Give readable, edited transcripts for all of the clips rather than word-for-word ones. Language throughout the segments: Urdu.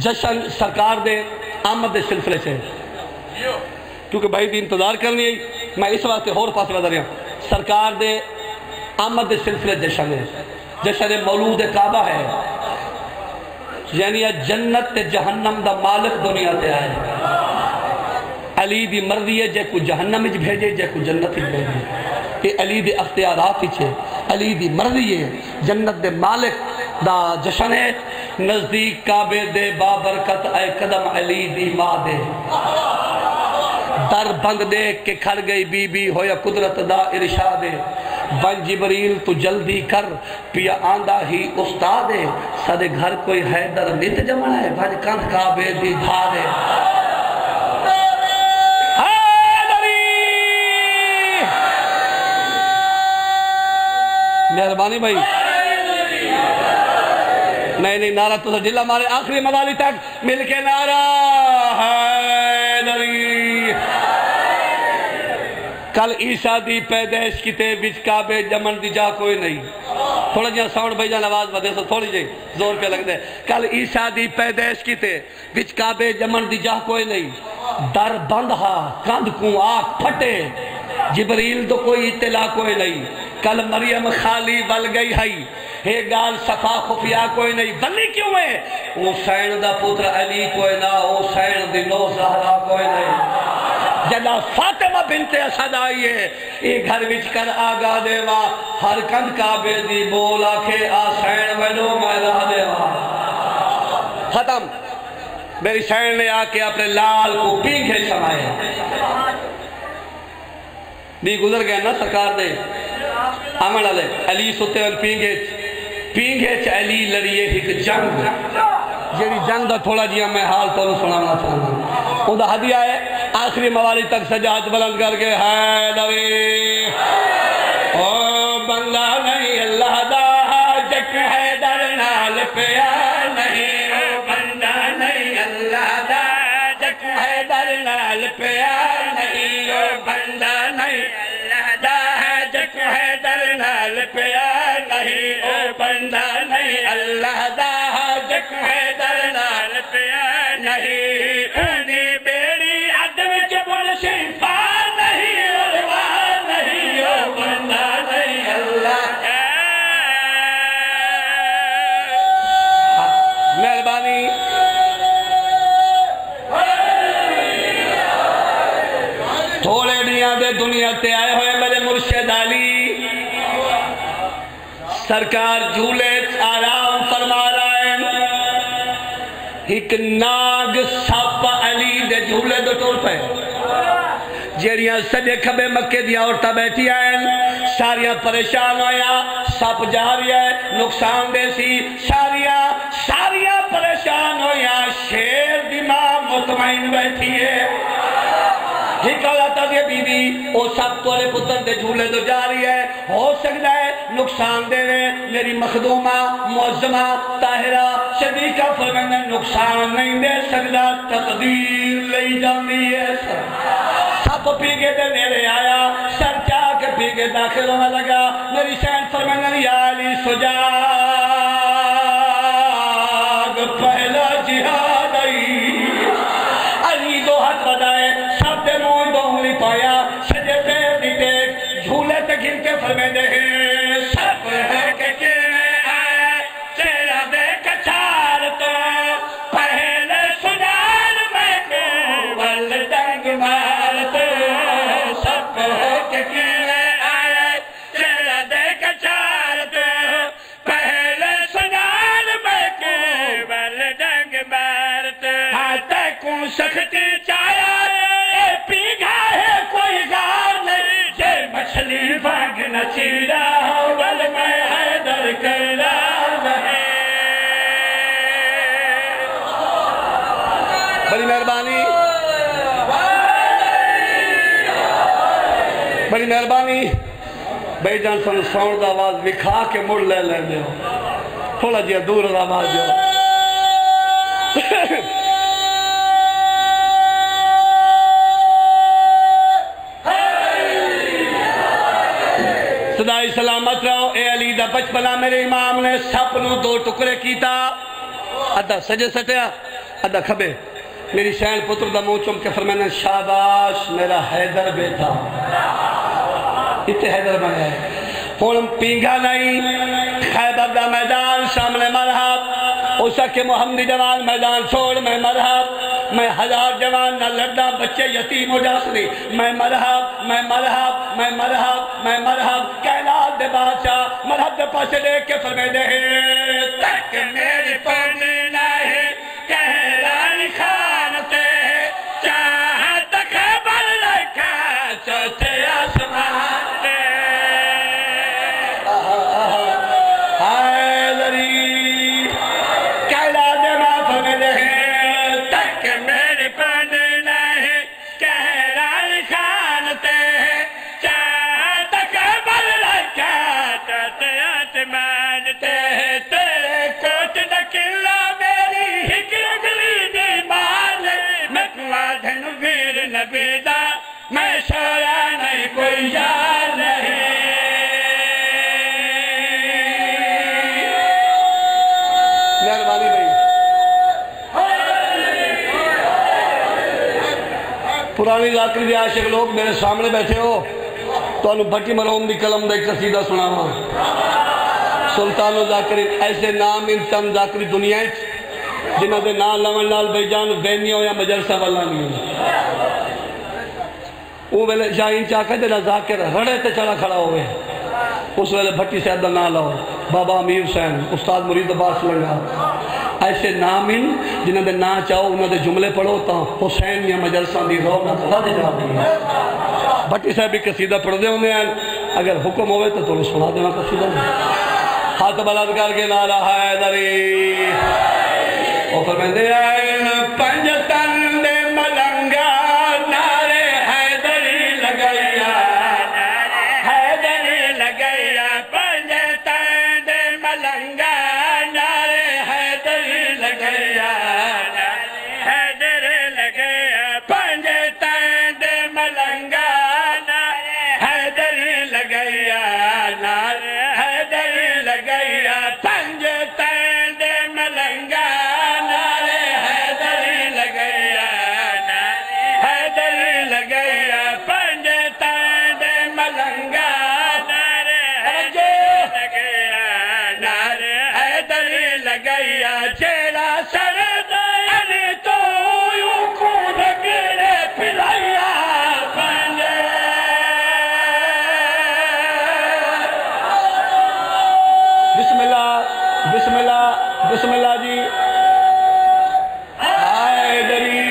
جشن سرکار دے آمد دے سلسلے سے، کیونکہ بھائی دی انتظار کرنی ہے، میں اس واسطے اور پاس بتا رہا ہوں۔ سرکار دے آمد دے سلسلے جشن ہے، جشن مولود کعبہ ہے، یعنی جنت تے جہنم دا مالک دنیا تے آئے۔ علی دی مرضی ہے، جے کو جہنم اچ بھیجے، جے کو جنت اچ بھیجے، یہ علی دی اختیارات اچ ہے، علی دی مرضی ہے، جنت دے مالک دا جشن ہے۔ نزدیک کعبے دے بابرکت اے قدم علی دی ماں دے، در بند دیکھ کے کھڑ گئی بی بی ہویا قدرت دا ارشاد، بن جبریل تو جلدی کر پیا آندہ ہی استاد، سدے گھر کوئی حیدر نت جمع ہے، بھج کندھ کعبے دی دھارے۔ مہربانی بھائی، نہیں نعرہ تو دلہ مارے آخری موالی تک مل کے نعرہ حیدری۔ کل عیسیٰ دی پیدائش کیتے بچ کعبے جمن دی جا کوئی نہیں، تھوڑا جہاں ساؤنڈ بھائی جان آواز بدے سو تھوڑی جہاں زور پہ لگ دے۔ کل عیسیٰ دی پیدائش کیتے بچ کعبے جمن دی جا کوئی نہیں، در بند ہا کند کو آگ پھٹے، جبریل تو کوئی اطلاع کوئی نہیں۔ کل مریم خالی ول گئی ہے، ہے گال صفا خفیہ کوئی نہیں، بلی کیوں ہے؟ حسین دا پتر علی کوئی نہ، حسین دی نو زہرا کوئی نہیں۔ جدا فاطمہ بنت اسد آئی ہے، یہ گھر وچ کر آگاہ دیوا، ہر کند کعبے دی بولا کے آسین ویلو میدہ دیوا۔ ختم۔ میری سین نے آ کے اپنے لال کو پینگھے سمائے، بھی گزر گئے نا سرکار دے آمن علی علی ستے اور پینگھے چ علی لڑیے ایک جنگ، جیڑی جنگ دا تھوڑا جیا میں حال تو سنانا چاہتا ہوں۔ ان دا ہدیہ ہے آخری موالی تک سجاد بلند کر کے حیدری او بندہ نہیں اللہ دا جک حیدر نال پیار نہیں، او بندہ نہیں اللہ دا جک حیدر نال پیار نہیں، او بندہ نہیں اللہ دا جک حیدر نال پیار نہیں، او بندہ نہیں اللہ دا جک حیدر نال پیار نہیں۔ اونی بیڑی عدم چبل شفا نہیں، عروا نہیں، او بندہ نہیں اللہ۔ مہربانی تھوڑے دیاں دے دنیا تے آئے ہوئے میرے مرشد علی، سرکار جھولے آرام فرما رہے ہیں، ایک ناگ ساپ علی دے جھولے دو ٹور پہ، جیڑیاں سجے کھبے مکے دیا عورتہ بیٹھی آئیں، ساریاں پریشان ہویا، ساپ جا رہی ہے نقصان دے سی، ساریاں پریشان ہویا، شیر دی ماں مطمئن بیٹھی ہے۔ حکالتا دے بی بی او سب تولے پتر دے جھولے دو جا رہی ہے، ہو سکتا ہے نقصان دے رہے، میری مخدومہ معظمہ طاہرہ صدیقہ فرمانے نقصان نہیں دے سکتا، تقدیر لئی جاندی ہے۔ سب پیگے دے میرے آیا، سر چاہ کے پیگے داخل ہونے لگا، میری سین فرمانے یا علی سجاگ پہلا جہاد آئی، علی دو ہاتھ بدائے سب دے موئی دو انگلی پایا، سجے پیر دی دیکھ جھولے تے گھن کے فرمانے ہیں سب ہے کہ کینے آئے چیرہ دے کچھار تو پہلے سجال میں کو ول ڈنگ مار تو، سب ہے کہ کینے آئے چیرہ دے کچھار تو پہلے سجال میں کو ول ڈنگ مار تو، آتے کون سختی چایا پیگا ہے کوئی گار نہیں، یہ مچھلی بھاگ نچیرا ول میں حیدر کرا رہے۔ بڑی مہربانی، بڑی مہربانی بھائی جان سن ساؤنڈ آواز بکھا کے مڑ لے لے دے تھوڑا جیا دور آواز جو صدای سلامت رہو اے علی دا بچپنا میرے امام نے سپنوں دو ٹکڑے کیتا، ادھا سجے سٹیا ادھا کھبے میری شین پتر دا منہ چم کے فرمانا شاباش میرا حیدر بیٹا اتنے حیدر بنیا ہے ہوں پینگا نہیں خیبر دا میدان سامنے مرحب اسا کے محمدی جوان میدان چھوڑ میں مرحب میں ہزار جوان نہ لڑنا بچے یتیم ہو جاسنی میں مرحب میں مرحب میں مرحب میں مرحب کائنات دے بادشاہ مرحب دے پاسے دیکھ کے فرمائے دے تک میری پڑھنی نہیں کہران خانتے چاہت خبر لکھا چوچے آسمان دے تیرے کوٹ نکلا میری ہکر گلی دی مال میں کوادھن ویر نبیدہ میں شورا نہیں کوئی یار نہیں مہربانی بھائی پرانی ذاکری دی عاشق لوگ میرے سامنے بیٹھے ہو تو انہوں بھٹی مرحوم دی قلم دا ایک قصیدہ سنا ہوا سلطان و ذاکری ایسے نام انتم ذاکری دنیا جنہوں دے نام لمن لال بھائی جان وینیوں یا مجلسہ والا نہیں وہ ویلے شاہین چاکہ جنہ ذاکر رڑے تے چڑھا کھڑا ہوئے اس ویلے بھٹی صاحب دا نام لاؤ بابا امیر حسین استاد مرید عباس لگا ایسے نام ان جنہوں دے نام چاہو انہوں دے جملے پڑھو تا حسین یا مجلسہ دی رونا رد جاتی ہے بھٹی صاحب بھی قصیدہ پڑھ دے ہونے ہیں اگر حکم ہوئے تو تو سنا دینا قصیدہ ہاتھ بلند کر کے نعرہ حیدری اور فرمائیں دے پنجتن دے ملنگا نعرے حیدری لگیا حیدری لگیا پنجتن دے ملنگا نعرے حیدری لگیا حیدری لگیا پنجتن دے ملنگا نعرے حیدری لگیا نعرے حیدری لگیا پنج تین دے ملنگا نعرے حیدری لگیا حیدری لگیا پنج تین دے ملنگا نعرے حیدری لگیا نعرے حیدری لگیا چیرا سر دے تو یوں کون گرے پھلایا بسم اللہ بسم اللہ جی حیدری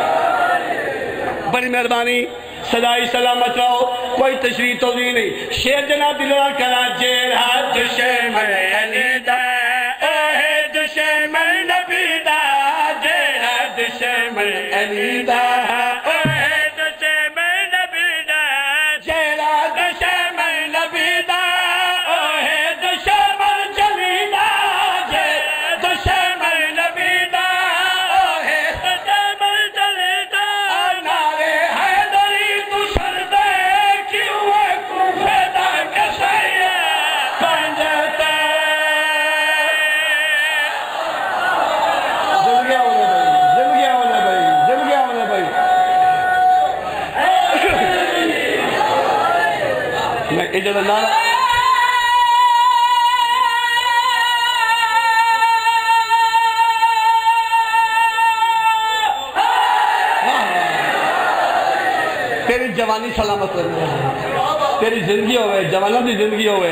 بڑی مہربانی صدائی سلامت رہو کوئی تشریح تو نہیں شیر جناب دلوار کرا جیرہ دشمن علی دا اوہ دشمن نبی دا جیرہ دشمن علی دا اوہ دشمن نبی دا جیرہ دشمن نبی دا اجازت نعرہ تیری جوانی سلامت رہنے تیری زندگی ہوئے جوانوں کی زندگی ہوئے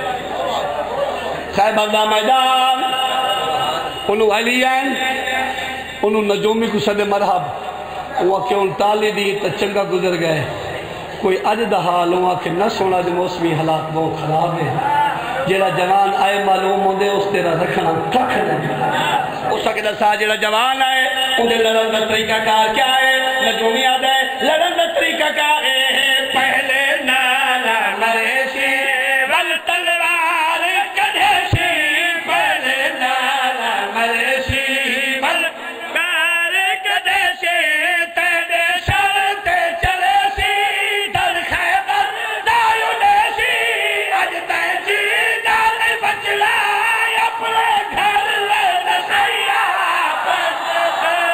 خیبر دا میدان انہوں علیین انہوں نجومی کو صد مرحب وہ کہ ان تالی دی تا چنگا گزر گئے کوئی اج دا حال ہوا کہ نہ سونا جو موسمی حالات بہت خراب ہے جیڑا جوان آئے معلوم ہوندے اس تیرا رکھنا کھکھ نہیں اس وقت دسا جیڑا جوان آئے اندھے لڑن دا طریقہ کار کیا ہے نجومی آدھے لڑن دا طریقہ کار ہے پہلے نالا مریشی ول تلوار کدھیشی پہلے نالا مریشی ول بار کدھیشی تیرے شرط چلے سی در خیبر دایو نیشی اج تیجی دال بچلا اپنے گھر لے نسیا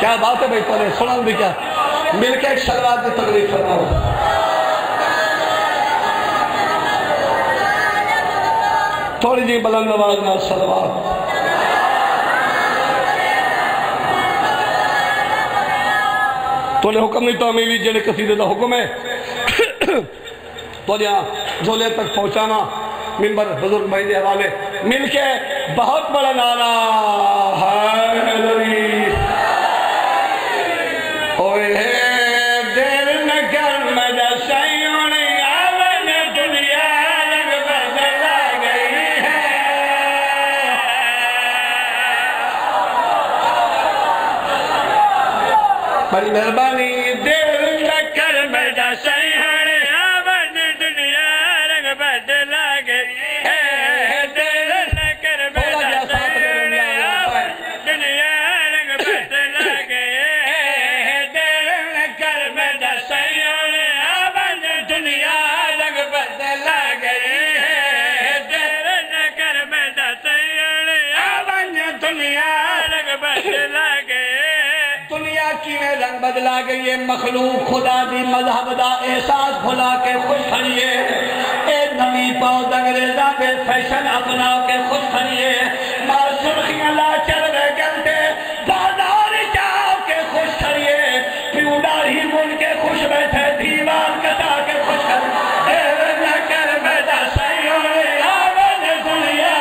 کیا بات ہے بھائی تولے سنن بھی کیا مل کے ایک شلوات کی تقریب فرماؤ تھوڑی جی بلند آواز میں صلوات تولے حکم نہیں تعمیلی جڑے قصیدے دا حکم ہے تولے جھولے تک پہنچانا منبر بزرگ بھائی دے حوالے مل کے بہت بڑا نعرہ حیدری اوئے دیر نہ کر مجھا سیونی آون دنیا رنگ بدلا گئی ہے بڑی مہربانی دیر نہ کر مجھا سیونی آون دنیا رنگ بدلا گئی ہے دیر نہ کر مجھا سیونی آون دنیا رنگ بدلا گئی دنیا کی میں رنگ بدلا گئی ہے مخلوق خدا دی مذہب دا احساس بھلا کے خوش کھڑیے اے نمی پاؤ انگریزاں دے فیشن اپنا کے خوش کھڑیے مار سرخیاں لا چل رہے گلتے بازار جاؤ کے خوش کھڑیے پیوڑا ہی بن کے خوش بیٹھے دیوار کٹا کے خوش کھڑیے اے نہ کر بیٹا سیونی آون دنیا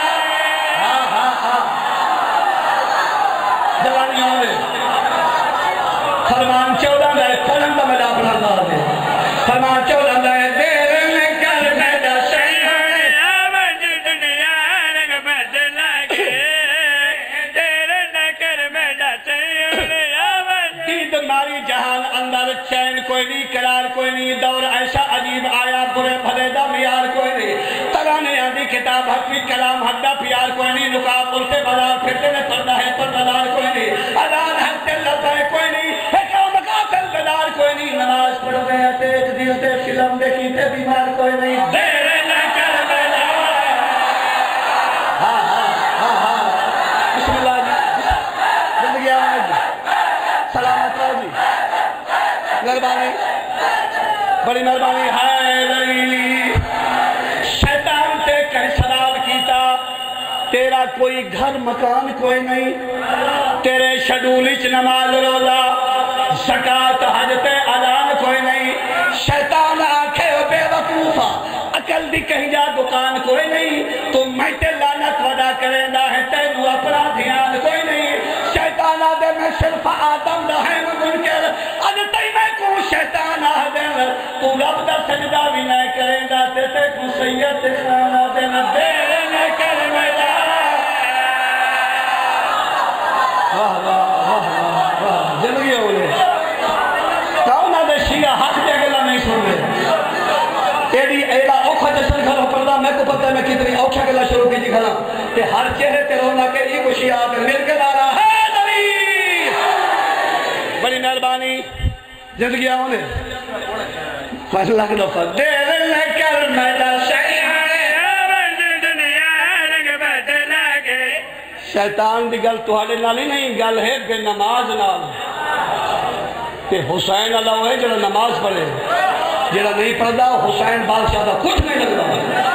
جوانیوں میں فرمان 14 میں کھولن دا میڈا اپنا انداز ہے فرمان 14 میں دیر میں کر میڈا سیونی آون دنیا رنگ بدلا گئے دیر نہ کر میڈا سیونی آون دید ماری جہان اندر چین کوئی نہیں قرار کوئی نہیں دور ایسا عجیب آیا برے بھلے دا میار کوئی نہیں ترانے آدھی کتاب حقی کلام حدہ پیار کوئی نہیں نقاب التے بازار پھرتے میں پردہ ہے پر بازار کوئی نہیں ادان ہنتے لتا ہے کوئی نہیں کوئی نہیں نماز پڑھ گیا تھے ایک دل تے فلم دیکھی تے بیمار کوئی نہیں دیر نہ کر بیٹا بسم اللہ جی زندگی آمد جی سلامت رہو جی مہربانی بڑی مہربانی حیدری شیطان تے کہیں سلام کیتا تیرا کوئی گھر مکان کوئی نہیں تیرے شیڈولچ نماز روزہ زکاة حجت اذان کوئی نہیں شیطان آنکھے بے وقوفا عقل دی کہیں جا دکان کوئی نہیں تم میتے لعنت ودا کریں دا ہے تینو اپنا دھیان کوئی نہیں شیطان آدھے میں صرف آدم دا ہے منکر آدھتے میں کو شیطان آدھے تو رب دا سجدہ بھی نہ کریں دا تے کو سید خان آدھے نہ دیر نہ کر میرا واہ واہ واہ واہ زندگی ہو لے کاؤنا دے شیعہ حق دے گلا نہیں سن رہے ایڈی ایڈا اوکھا جسن کھڑا پردہ میں کو پتہ ہے میں کتنی اوکھا گلا شروع کی جی کھڑا کہ ہر چہرے تے رونا کہ یہ کو شیعہ آتے مل کے دارا ہے دلی بڑی مہربانی زندگی آنے اللہ کے دفعہ دیر نہ کر میڈا شیطان دی گل تہاڈے نال ہی نہیں گل ہے بے نماز نال کہ حسین اللہ ہے جڑا نماز پڑھے جڑا نہیں پڑھدا حسین بادشاہ دا کچھ نہیں لگتا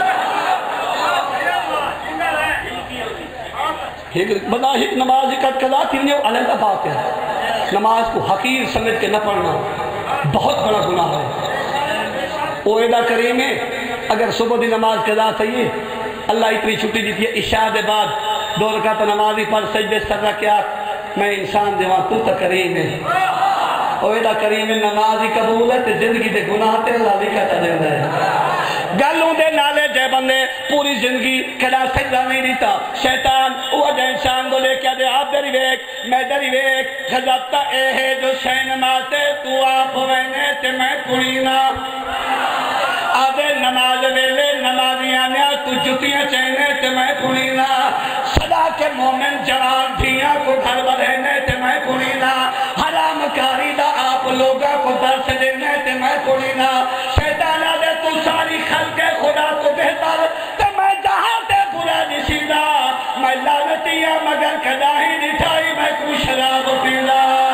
بدا ایک نماز اکٹ قضا تیرنے علیحدہ بات ہے نماز کو حقیر سمجھ کے نہ پڑھنا بہت بڑا گناہ ہے اویدہ کریم ہے اگر صبح دی نماز قضا صحیح اللہ اتنی چھٹی دیتی ہے عشاء دے بعد 2 رکعت نمازی پر سجدے سر رکعات میں انسان دیوان تو تا کریم ہے اویدہ کریم نمازی قبول ہے تے زندگی دے گناہ تے اللہ لکھتا دے رہا ہے گلوں دے نالے جے بندے پوری زندگی کھڑا سجدہ نہیں دیتا شیطان وہ جے انسان کو لے کیا دے آپ دری ویک میں دری ویک خزبتا اے ہے جو شین ماتے تو آپ وینے تے میں پڑینا آدھے نماز ویلے نمازیاں نیا تو جتیاں چہنے تے میں پڑینا صدا کے مومن جوان دھیاں کو گھر بڑھنے تے میں پڑینا حرام کاری دا آپ لوگا کو درس دینے تے میں پڑینا شیطان آدھے تو ساری خلق خدا تو بہتر تے میں جہاں تے پورا نشیدہ میں لعنتیاں مگر کداہی نٹھائی میں کو شراب پیلا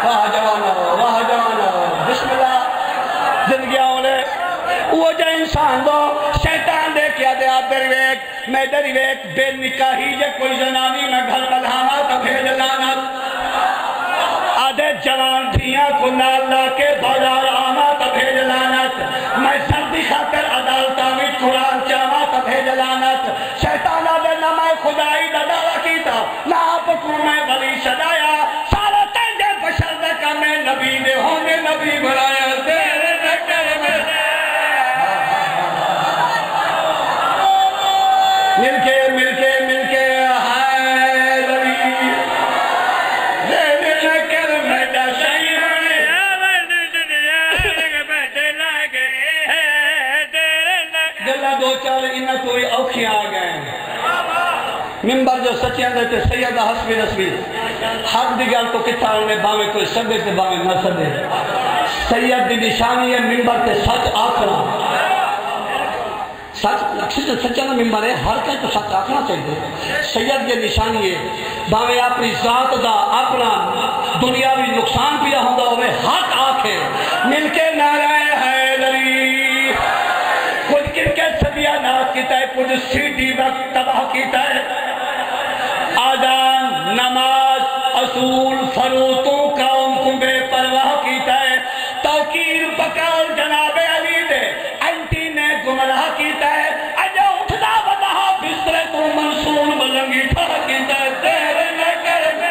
واہ جوانا واہ جوانا بسم اللہ زندگی آنے وہ جا انسان دو شیطان دے کیا دے آپ دری ویک میں دری ویک بے نکاہی جے کوئی زنانی میں گھر ملہانا تو بھیج لانت آدھے جوان دھیاں کو نالا کے بازار آنا تو بھیج لانت میں سردی خاطر عدالتہ میں قرآن چاہا تو بھیج لانت شیطان آدھے نہ میں خدائی دا دعویٰ کیتا نہ آپ کو میں ولی شدایا سارا تینجے بشر دکا میں نبی دے ہونے نبی بھرایا تیرے نکر میں مل کے ہائے لبی تیرے نکر میں دشائی گلہ دو چار انہ کوئی اوکھی آگئے ممبر جو سچے اندر تے سیدہ حسبی نسبی حق دی گل تو کتھا انہیں باویں کوئی سدے تے باویں نہ سدے سید دی نشانی ہے ممبر تے سچ آکھنا سچا نا ممبر ہے ہر کہیں تو سچ آکھنا چاہیے سید دی نشانی ہے باویں اپنی ذات دا اپنا دنیاوی نقصان پیا ہوندہ ہوئے حق آکھے مل کے نعرہ حیدری کچھ کرکٹ سبیہ ناز کیتا ہے کچھ سیٹی وقت تباہ کیتا ہے آدان نماز اصول فروتوں قوم کو بے پرواہ کیتا ہے توقیر بکال جناب علی دے انٹی نے گمراہ کیتا ہے اجا اٹھنا بدہا بسترے تو منصور بلنگی تھا کیتا ہے تیرے نکر میں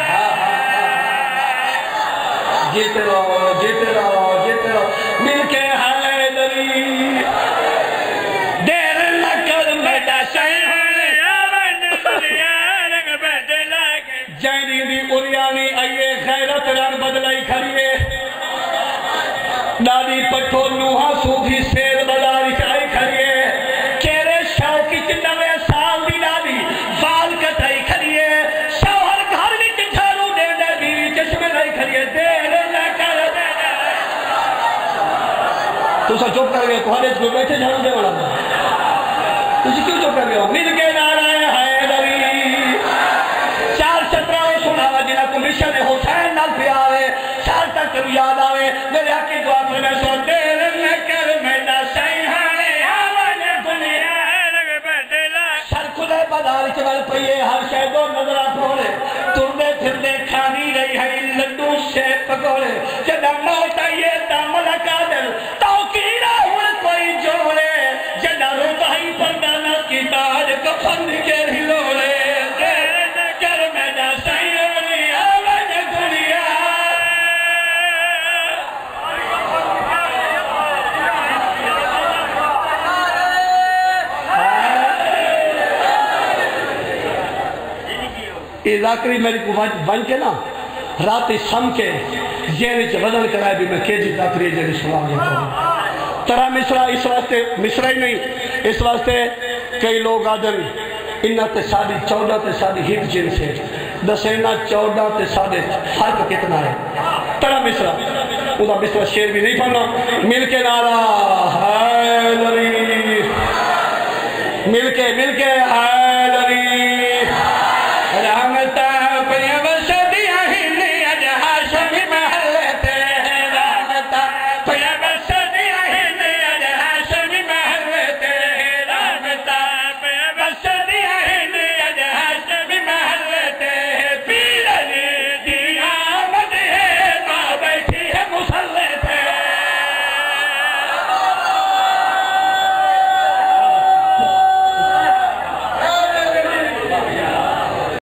جیتے رہو مل کے حیدری دیر نکر میں دشائی جینی دی اریانی آئیے غیرت رنگ بدلائی کھڑیے دادی پٹھو نوہا سوکھی سیر بداری چائی کھڑیے کیرے شوکی چنوے سال دی دادی بال کٹائی کھڑیے شوہر گھر بھی چنچھارو دے دے بیوی چشمے لائی کھڑیے دیر نکر تو سا چوک کر گئے کالج کو بیٹھے جھاڑو دے والا تجھے کیوں چوک کر گئے ہو مل کے نعرہ حیدری جنہ کو مشن حسین نال پیارے سال تک تر یاد آوے میرے حقی دعا پر میں سو دیر نکر میں دشائی ہانے آوان دنیا سر کھلے بدار چمل پئیے ہر شہدوں نظرہ پھولے تردے پھردے کھانی رہی ہے لڈو سے پکولے جنہ موت آئیے دامل قادر توقیرہ ہون کوئی جوڑے جنہ روبائی پردانہ کی تاج کفن کے ہلولے یہ ذاکری میری کو بن کے نا راتی سم کے جینچ وزن کرائے بھی میں کیجی ذاکری جینی سلام جاتا ہوں ترہ مصرہ اس واسطے مصرہ ہی نہیں اس واسطے کئی لوگ آدھر انہ تے سادی 14 تے سادی ہیپ جن سے دسینہ 14 تے سادی فرق کتنا ہے ترہ مصرہ اوہ مصرہ شیر بھی نہیں پڑھنا مل کے نعرہ حیدری مل کے